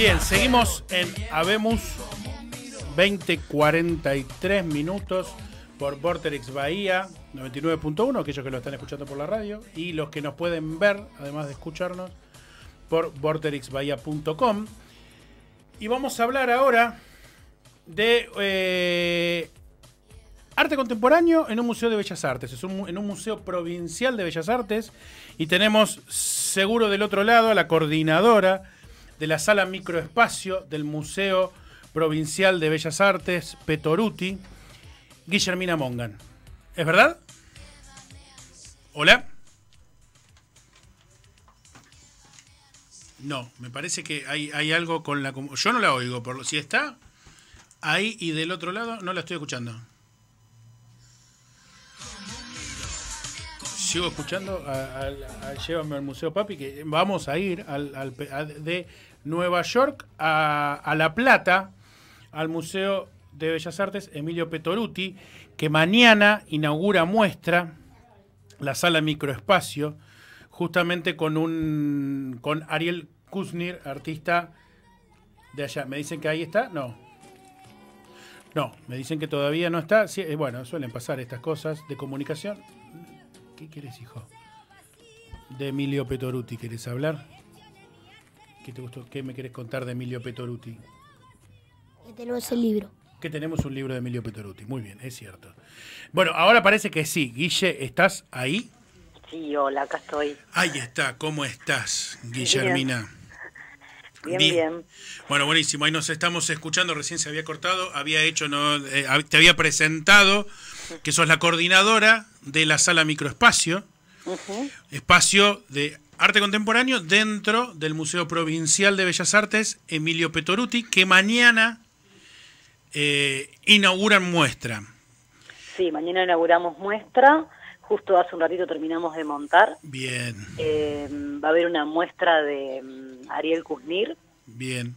Bien, seguimos en Habemos 20:43 minutos por Vorterix Bahía 99.1, aquellos que lo están escuchando por la radio, y los que nos pueden ver, además de escucharnos, por vorterixbahía.com. Y vamos a hablar ahora de arte contemporáneo en un museo de Bellas Artes. En un museo provincial de Bellas Artes. Y tenemos seguro del otro lado a la coordinadora de la sala microespacio del Museo Provincial de Bellas Artes, Petoruti, Guillermina Mongan. ¿Es verdad? ¿Hola? No, me parece que hay algo con la... Yo no la oigo, si está ahí y del otro lado no la estoy escuchando. Sigo escuchando Llévame al Museo Papi, que vamos a ir de Nueva York a La Plata, al Museo de Bellas Artes Emilio Petoruti, que mañana inaugura muestra la sala microespacio, justamente con Ariel Kuznir, artista de allá. ¿Me dicen que ahí está? No, me dicen que todavía no está. Sí, bueno, suelen pasar estas cosas de comunicación. ¿Qué querés, hijo? De Emilio Petoruti, ¿querés hablar? ¿Qué te gustó? ¿Qué me querés contar de Emilio Petoruti? Que tenemos el libro. Que tenemos un libro de Emilio Petoruti. Muy bien, es cierto. Bueno, ahora parece que sí. Guille, ¿estás ahí? Sí, hola, acá estoy. Ahí está. ¿Cómo estás, Guillermina? Bien. Bueno, buenísimo. Ahí nos estamos escuchando. Recién se había cortado. Te había presentado que sos la coordinadora de la sala microespacio. Espacio de arte contemporáneo dentro del Museo Provincial de Bellas Artes Emilio Petoruti, que mañana inauguran muestra. Sí, mañana inauguramos muestra. Justo hace un ratito terminamos de montar. Bien. Va a haber una muestra de Ariel Kuznir. Bien.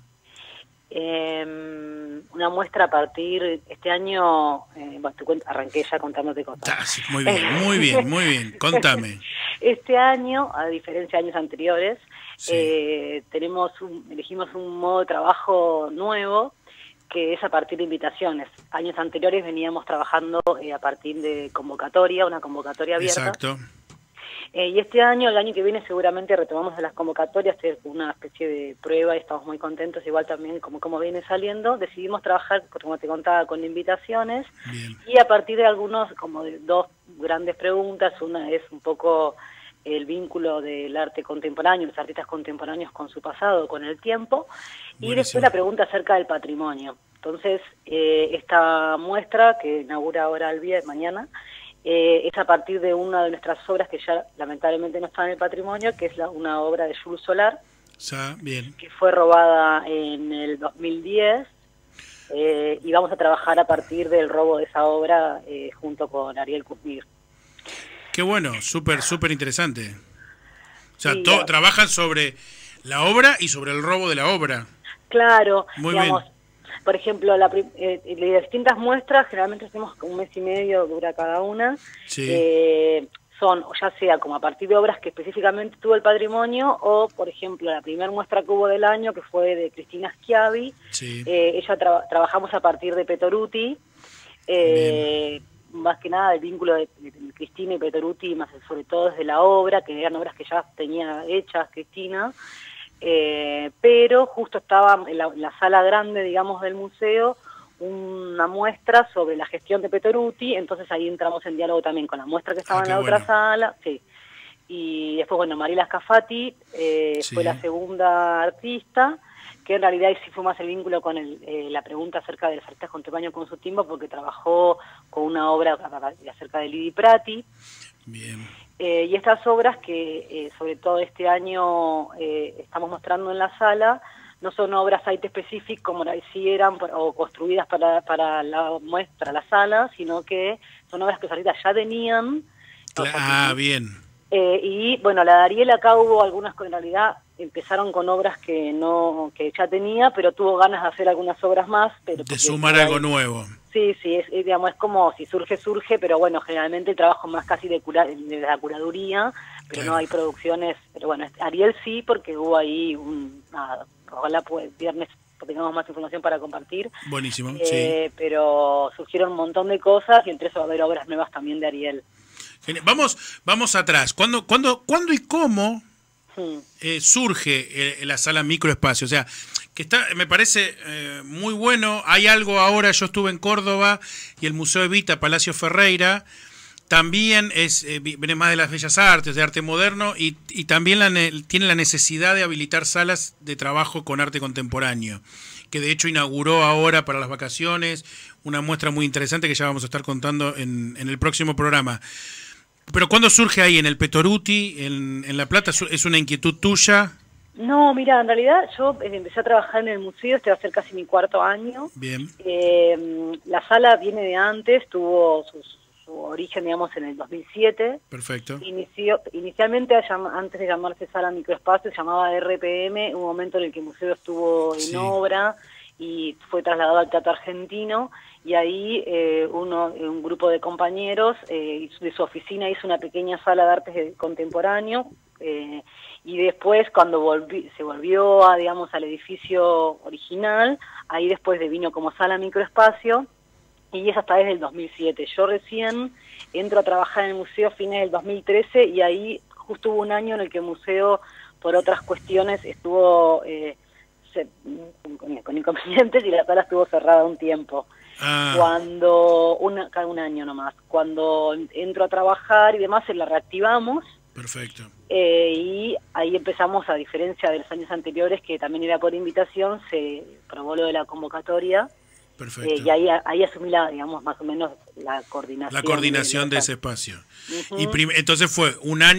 Una muestra a partir este año. Arranqué ya contándote cosas. Muy bien. Contame. Este año, a diferencia de años anteriores, Sí. elegimos un modo de trabajo nuevo, que es a partir de invitaciones. Años anteriores veníamos trabajando a partir de una convocatoria abierta. Exacto. Y este año, el año que viene, seguramente retomamos las convocatorias, es una especie de prueba y estamos muy contentos, igual también como viene saliendo. Decidimos trabajar, como te contaba, con invitaciones. Bien. Y a partir de de dos grandes preguntas. Una es un poco el vínculo del arte contemporáneo, los artistas contemporáneos con su pasado, con el tiempo. Buenísimo. Y después la pregunta acerca del patrimonio. Entonces, esta muestra que inaugura ahora mañana, es a partir de una de nuestras obras que ya lamentablemente no está en el patrimonio, que es una obra de Jules Solar, Bien. que fue robada en el 2010, y vamos a trabajar a partir del robo de esa obra junto con Ariel Kuznir. Qué bueno, súper interesante. O sea, Sí, trabajan sobre la obra y sobre el robo de la obra. Claro, Muy digamos, bien. por ejemplo, las distintas muestras, generalmente hacemos un mes y medio, dura cada una. Sí. Son ya sea como a partir de obras que específicamente tuvo el patrimonio, o por ejemplo la primera muestra que hubo del año, que fue de Cristina Schiavi. Sí. Ella trabajamos a partir de Petoruti, más que nada el vínculo de Cristina y Petoruti, más sobre todo desde la obra, que eran obras que ya tenía hechas Cristina. Pero justo estaba en la sala grande, digamos, del museo, una muestra sobre la gestión de Petoruti. Entonces ahí entramos en diálogo también con la muestra que estaba en la otra sala. Sí. Y después, bueno, Mariela Scafati fue la segunda artista, que en realidad sí fue más el vínculo con la pregunta acerca de los artistas contemporáneos con su tiempo, porque trabajó con una obra acerca de Lidi Prati. Bien. Y estas obras que sobre todo este año estamos mostrando en la sala, no son obras site specific como la hicieran o construidas para la muestra, la sala, sino que son obras que los artistas ya tenían. Bien. Y bueno, la de Ariel acá hubo algunas que en realidad empezaron con obras que ya tenía, pero tuvo ganas de hacer algunas obras más. De sumar algo nuevo. Sí, digamos, es como si surge, pero bueno, generalmente el trabajo más casi de la curaduría, pero claro, no hay producciones. Pero bueno, Ariel sí, porque hubo ahí ojalá pues viernes tengamos más información para compartir. Buenísimo, sí. Pero surgieron un montón de cosas y entre eso va a haber obras nuevas también de Ariel. Vamos atrás. ¿Cuándo y cómo surge la sala Microespacio? O sea, que me parece muy bueno. Hay algo ahora, yo estuve en Córdoba y el Museo Evita Palacio Ferreira también viene más de las bellas artes, de arte moderno, y también tiene la necesidad de habilitar salas de trabajo con arte contemporáneo, que de hecho inauguró ahora para las vacaciones una muestra muy interesante que ya vamos a estar contando en el próximo programa. Pero ¿cuándo surge ahí? ¿En el Petoruti, en La Plata? ¿Es una inquietud tuya? No, mira, en realidad yo empecé a trabajar en el museo, este va a ser casi mi 4º año. Bien. La sala viene de antes, tuvo su origen, digamos, en el 2007. Perfecto. Inicialmente, antes de llamarse Sala Microespacio, se llamaba RPM, un momento en el que el museo estuvo en obra y fue trasladado al Teatro Argentino, y ahí un grupo de compañeros de su oficina hizo una pequeña sala de arte contemporáneo, y después cuando se volvió digamos, al edificio original, ahí después vino como Sala Microespacio, y es hasta desde el 2007. Yo recién entro a trabajar en el museo a fines del 2013, y ahí justo hubo un año en el que el museo, por otras cuestiones, estuvo con inconvenientes, y la sala estuvo cerrada un tiempo. Cada un año nomás. Cuando entro a trabajar y demás, la reactivamos. Perfecto. Y ahí empezamos, a diferencia de los años anteriores, que también era por invitación, se probó lo de la convocatoria. Perfecto. Y ahí asumí digamos, más o menos la coordinación. La coordinación de ese espacio. Uh-huh. Y entonces fue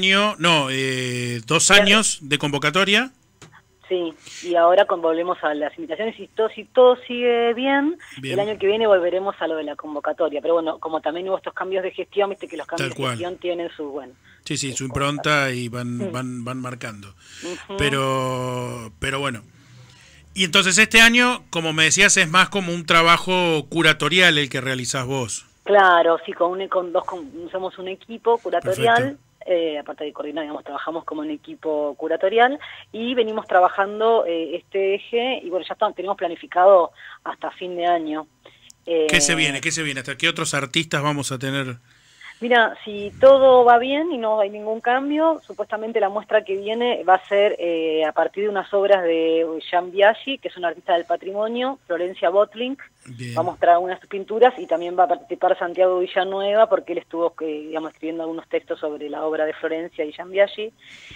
2 años de convocatoria. Sí, y ahora volvemos a las invitaciones, y si todo sigue bien, el año que viene volveremos a lo de la convocatoria. Pero bueno, como también hubo estos cambios de gestión, viste que los cambios de gestión tienen su, su impronta y van marcando. Uh-huh. Pero bueno. Y entonces este año, como me decías, es más como un trabajo curatorial el que realizás vos. Claro, sí, somos un equipo curatorial. Aparte de coordinar, digamos, trabajamos como un equipo curatorial, y venimos trabajando este eje, y bueno, ya tenemos planificado hasta fin de año. ¿Qué se viene? ¿Hasta qué otros artistas vamos a tener? Mira, si todo va bien y no hay ningún cambio, supuestamente la muestra que viene va a ser a partir de unas obras de Jean Biaggi, que es un artista del patrimonio, Florencia Botlink. Va a mostrar algunas pinturas, y también va a participar Santiago Villanueva, porque él estuvo escribiendo algunos textos sobre la obra de Florencia y Jean Biaggi.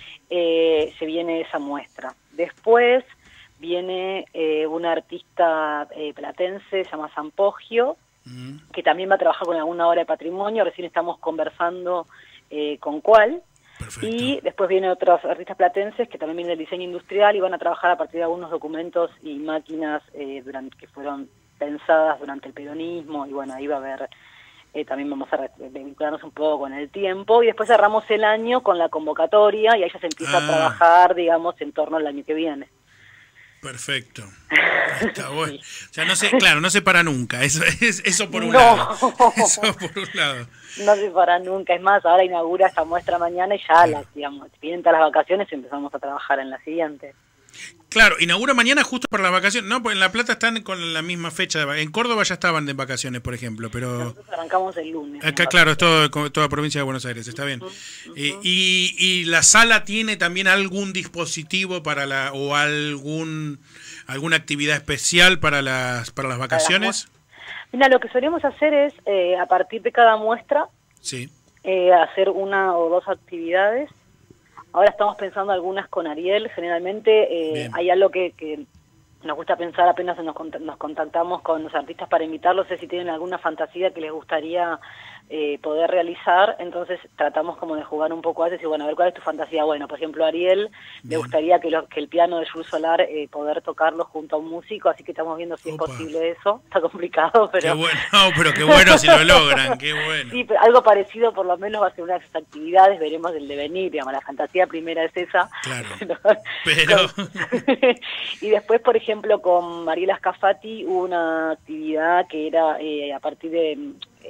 Se viene esa muestra. Después viene un artista platense, se llama Zampogio, que también va a trabajar con alguna obra de patrimonio. Recién estamos conversando con cuál. Perfecto. Y después vienen otros artistas platenses que también vienen del diseño industrial, y van a trabajar a partir de algunos documentos y máquinas que fueron pensadas durante el peronismo, y bueno, ahí va a haber, también vamos a vincularnos un poco con el tiempo, y después cerramos el año con la convocatoria, y ahí ya se empieza a trabajar, digamos, en torno al año que viene. Perfecto. Está bueno. O sea, no se para nunca. Eso por un lado. Eso por un lado. No se para nunca. Es más, ahora inaugura esta muestra mañana, y ya vienen todas las vacaciones y empezamos a trabajar en la siguiente. Claro, inaugura mañana justo para las vacaciones. No, pues en La Plata están con la misma fecha. En Córdoba ya estaban de vacaciones, por ejemplo, pero nosotros arrancamos el lunes. Acá, claro, es toda provincia de Buenos Aires, está bien. Y la sala tiene también algún dispositivo para alguna actividad especial para las vacaciones. Mira, lo que solemos hacer es, a partir de cada muestra, hacer 1 o 2 actividades. Ahora estamos pensando algunas con Ariel. Generalmente hay algo que nos gusta pensar apenas nos contactamos con los artistas para invitarlos, es si tienen alguna fantasía que les gustaría poder realizar. Entonces tratamos como de jugar un poco a eso, y bueno, a ver cuál es tu fantasía. Bueno, por ejemplo, a Ariel le gustaría que el piano de Jules Solar poder tocarlo junto a un músico, así que estamos viendo si es posible eso. Está complicado, pero... Qué bueno si lo logran, qué bueno. Sí, pero algo parecido por lo menos va a ser una de esas actividades, veremos el devenir, digamos, la fantasía primera es esa. Claro, pero... Y después, por ejemplo, con Mariela Scafati hubo una actividad que era a partir de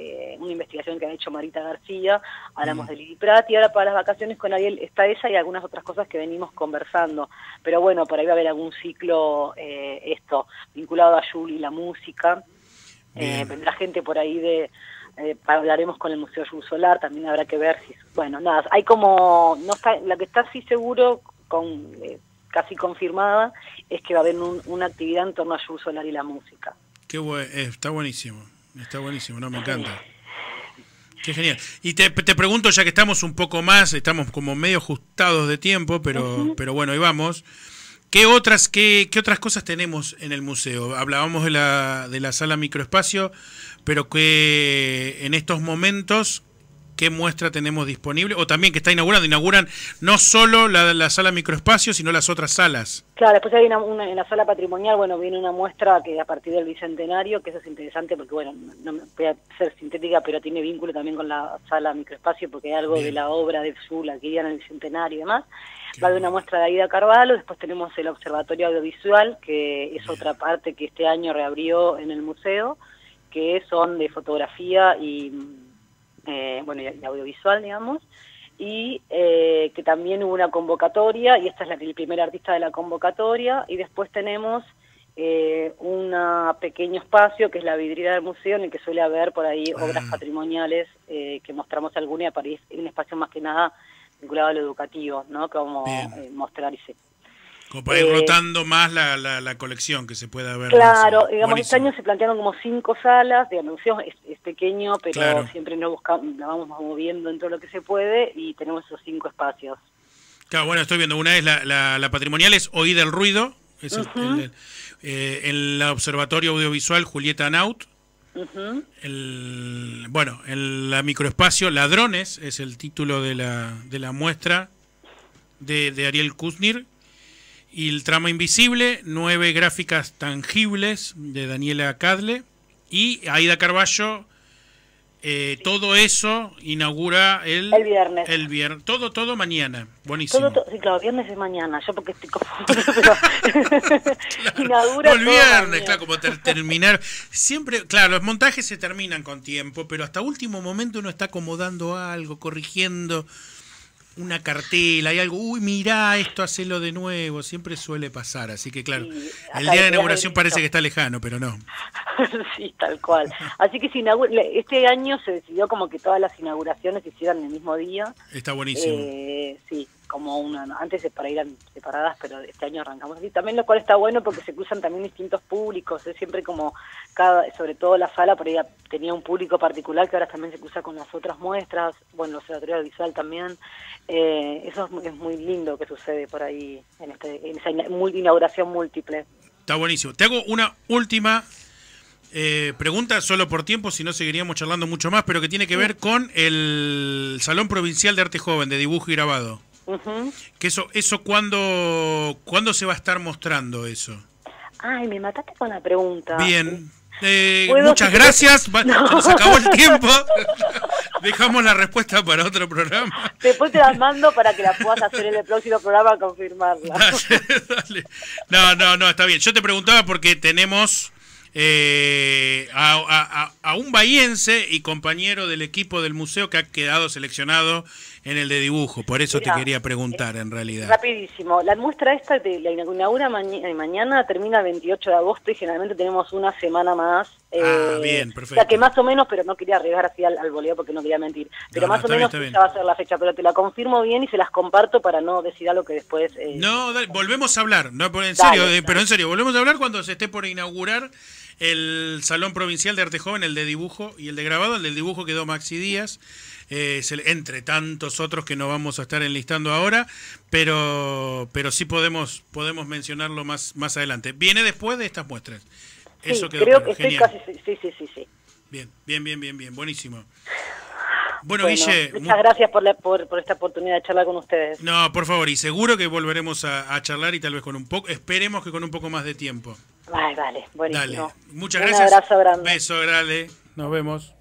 una investigación que ha hecho Marita García, hablamos de Lili Prat, y ahora para las vacaciones con Ariel está esa y algunas otras cosas que venimos conversando. Pero bueno, por ahí va a haber algún ciclo vinculado a Yul y la música. Vendrá gente por ahí hablaremos con el Museo Yul Solar, también habrá que ver si, bueno, nada, hay como, no está, la que está así seguro, casi confirmada, es que va a haber una actividad en torno a Yul Solar y la música. Está buenísimo, no, me encanta. Qué genial. Y te pregunto, ya que estamos un poco más, estamos como medio ajustados de tiempo, pero bueno, ahí vamos. ¿Qué otras cosas tenemos en el museo? Hablábamos de la sala microespacio, pero que en estos momentos, ¿qué muestra tenemos disponible? O también que está inauguran no solo la sala microespacio, sino las otras salas. Claro, después hay en la sala patrimonial, bueno, viene una muestra que a partir del Bicentenario, que eso es interesante porque, bueno, no me voy a ser sintética, pero tiene vínculo también con la sala microespacio porque hay algo de la obra de Yul aquí en el Bicentenario y demás. Va a haber una muestra de Aida Carvalho, después tenemos el Observatorio Audiovisual, que es otra parte que este año reabrió en el museo, que son de fotografía y audiovisual, digamos, y que también hubo una convocatoria, y esta es el primer artista de la convocatoria, y después tenemos un pequeño espacio, que es la vidriera del museo, en el que suele haber por ahí obras patrimoniales, que mostramos alguna, y para un espacio más que nada vinculado a lo educativo, ¿no? Como mostrar como para ir rotando más la colección que se pueda ver. Claro, digamos, este año se plantearon como 5 salas, digamos, el museo es pequeño, pero siempre la vamos moviendo dentro de lo que se puede, y tenemos esos 5 espacios. Claro, bueno, estoy viendo, una es la patrimonial, es Oír el Ruido, es el Observatorio Audiovisual Julieta Naut, la microespacio Ladrones es el título de la muestra de Ariel Kuznir, y el Trama Invisible, 9 gráficas tangibles de Daniela Cadle, y Aida Carvalho. Todo eso inaugura el viernes. Todo mañana. Buenísimo. Sí, claro, viernes es mañana. Yo porque estoy confundida, pero inaugura el viernes, claro, como terminar. Siempre, claro, los montajes se terminan con tiempo, pero hasta último momento uno está acomodando algo, corrigiendo una cartela, hay algo, mirá, esto hacelo de nuevo, siempre suele pasar, así que claro, el día de inauguración parece que está lejano, pero no. Sí, tal cual. Así que este año se decidió como que todas las inauguraciones se hicieran el mismo día. Está buenísimo. Sí, como antes para ir separadas, pero este año arrancamos así. También lo cual está bueno porque se cruzan también distintos públicos, es siempre como sobre todo la sala por ahí tenía un público particular que ahora también se cruza con las otras muestras, bueno, el Observatorio Visual también. Eso es muy lindo que sucede por ahí en esa inauguración múltiple. Está buenísimo. Te hago una última pregunta, solo por tiempo, si no seguiríamos charlando mucho más, pero que tiene que ver con el Salón Provincial de Arte Joven, de Dibujo y Grabado. Que eso ¿cuándo se va a estar mostrando eso? Ay, me mataste con la pregunta. Bien. Muchas gracias. Se nos acabó el tiempo. Dejamos la respuesta para otro programa. Después te las mando para que la puedas hacer en el próximo programa, confirmarla. Dale. No, está bien. Yo te preguntaba porque tenemos a un bahiense y compañero del equipo del museo que ha quedado seleccionado en el de dibujo. Por eso te quería preguntar, en realidad. Rapidísimo. La muestra esta de la inaugura mañana, termina el 28 de agosto y generalmente tenemos una semana más. Bien, perfecto. O sea, que más o menos, pero no quería arriesgar así al voleo porque no quería mentir. Pero más o menos esa va a ser la fecha, pero te la confirmo bien y se las comparto para no decir algo que después... No, dale, volvemos a hablar. No, pero en serio, volvemos a hablar cuando se esté por inaugurar el Salón Provincial de Arte Joven, el de dibujo y el de grabado. El del dibujo quedó Maxi Díaz, entre tantos otros que no vamos a estar enlistando ahora, pero sí podemos mencionarlo más adelante. Viene después de estas muestras. Sí, eso quedó creo que genial. estoy casi... Sí. Bien, buenísimo. Bueno, Guille... Muchas gracias por esta oportunidad de charlar con ustedes. No, por favor, y seguro que volveremos a charlar y tal vez esperemos que con un poco más de tiempo. Vale, buenísimo. Dale, muchas gracias. Un abrazo grande. Beso grande. Nos vemos.